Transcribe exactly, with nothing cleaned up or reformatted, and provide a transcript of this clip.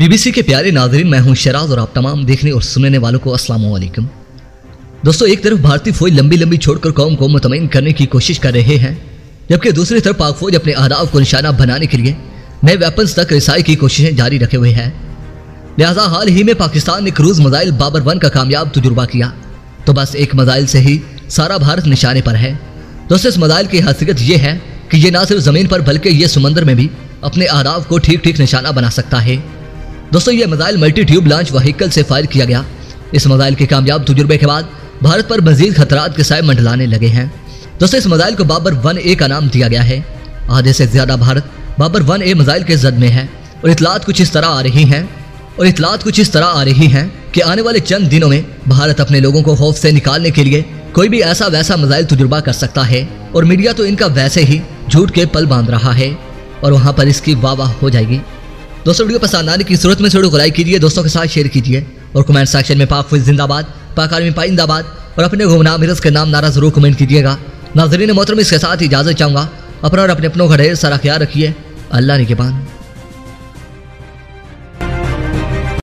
BBC के प्यारे नाज़रीन, मैं हूं शराज और आप तमाम देखने और सुनने वालों को अस्सलाम वालेकुम। दोस्तों, एक तरफ भारतीय फौज लंबी लंबी छोड़कर कौम को मुतमईन करने की कोशिश कर रहे हैं, जबकि दूसरी तरफ पाक फौज अपने अहदाफ को निशाना बनाने के लिए नए वेपन्स तक रिसाई की कोशिशें जारी रखे हुए है। लिहाजा हाल ही में पाकिस्तान ने क्रूज मिसाइल बाबर वन का कामयाब तजुर्बा किया, तो बस एक मिसाइल से ही सारा भारत निशाने पर है। दोस्तों, इस मिसाइल की हैसियत ये है कि ये ना सिर्फ जमीन पर बल्कि ये समंदर में भी अपने अहदाफ को ठीक ठीक निशाना बना सकता है। दोस्तों, ये missile multi tube launch vehicle से फायर किया गया। इस मिसाइल के कामयाब तजुर्बे के बाद भारत पर मजीद खतरात के साए मंडलाने लगे हैं। दोस्तों, इस मिसाइल को बाबर वन ए का नाम दिया गया है। आधे से ज्यादा Bharat Babur one A missile के जद में है और इतलात कुछ इस तरह आ रही हैं और इतलात कुछ इस तरह आ रही हैं कि आने वाले चंद दिनों में भारत अपने लोगों को खौफ से निकालने के लिए कोई भी ऐसा वैसा मिसाइल तजुर्बा कर सकता है, और मीडिया तो इनका वैसे ही झूठ के पल बांध रहा है और वहां पर इसकी वाह वाह हो जाएगी। दोस्तों, वीडियो पसंद आने की सूरत में वीडियो को लाइक कीजिए, दोस्तों के साथ शेयर कीजिए और कमेंट सेक्शन में पाक फौज जिंदाबाद, पाक आर्मी पाइंदाबाद और अपने गुमनाम हिरस के नाम नारा जरूर कमेंट कीजिएगा। नाज़रीन मोहतरम, इसके साथ इजाजत चाहूंगा। अपना और अपने अपनों का ढेर सारा ख्याल रखिए। अल्लाह निगहबान।